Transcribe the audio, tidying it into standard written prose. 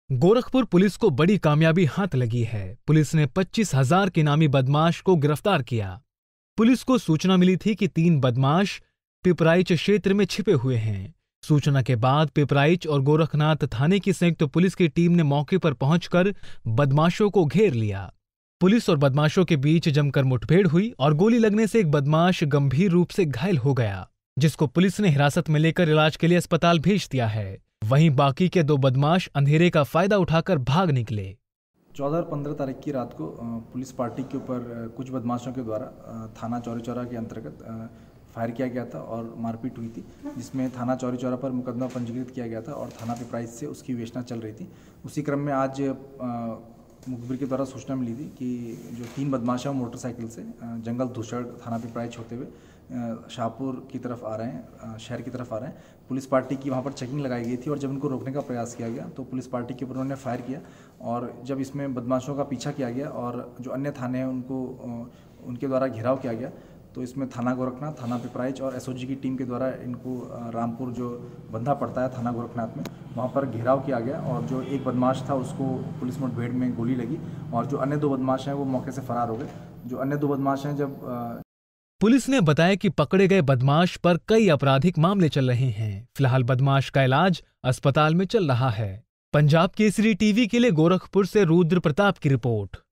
Gorakhpur police को बड़ी कामयाबी हाथ लगी है। पुलिस ने 25,000 के इनामी बदमाश को गिरफ्तार किया। पुलिस को सूचना मिली थी कि 3 बदमाश पिपराइच क्षेत्र में छिपे हुए हैं। सूचना के बाद पिपराइच और गोरखनाथ थाने की संयुक्त पुलिस की टीम ने मौके पर पहुंचकर बदमाशों को घेर लिया। पुलिस और बदमाशों के बीच जमकर मुठभेड़ हुई और गोली लगने से एक बदमाश गंभीर रूप से घायल हो गया, जिसको पुलिस ने हिरासत में लेकर इलाज के लिए अस्पताल भेज दिया है। वहीं बाकी के 2 बदमाश अंधेरे का फायदा उठाकर भाग निकले। 14 और 15 तारीख की रात को पुलिस पार्टी के ऊपर कुछ बदमाशों के द्वारा थाना चौरी चौरा के अंतर्गत फायर किया गया था और मारपीट हुई थी, जिसमें थाना चौरी चौरा पर मुकदमा पंजीकृत किया गया था और थाना पिपराइच से उसकी विवेचना चल रही थी। उसी क्रम में आज मुखबिर के द्वारा सूचना मिली थी कि जो 3 बदमाश हैं मोटरसाइकिल से जंगल धूसड़ थाना पिपराइच होते हुए शाहपुर की तरफ आ रहे हैं, शहर की तरफ आ रहे हैं। पुलिस पार्टी की वहाँ पर चेकिंग लगाई गई थी और जब उनको रोकने का प्रयास किया गया तो पुलिस पार्टी के ऊपर उन्होंने फायर किया और जब इसमें बदमाशों का पीछा किया गया और जो अन्य थाने हैं उनको उनके द्वारा घेराव किया गया, तो इसमें थाना गोरखनाथ, थाना पिपराइच और एसओजी की टीम के द्वारा इनको रामपुर जो बंधा पड़ता है थाना गोरखनाथ में, वहाँ पर घेराव किया गया और जो एक बदमाश था उसको पुलिस मुठभेड़ में गोली लगी और जो अन्य 2 बदमाश हैं वो मौके से फरार हो गए। जो अन्य 2 बदमाश हैं जब पुलिस ने बताया कि पकड़े गए बदमाश पर कई आपराधिक मामले चल रहे हैं। फिलहाल बदमाश का इलाज अस्पताल में चल रहा है। पंजाब केसरी टीवी के लिए गोरखपुर से रुद्र प्रताप की रिपोर्ट।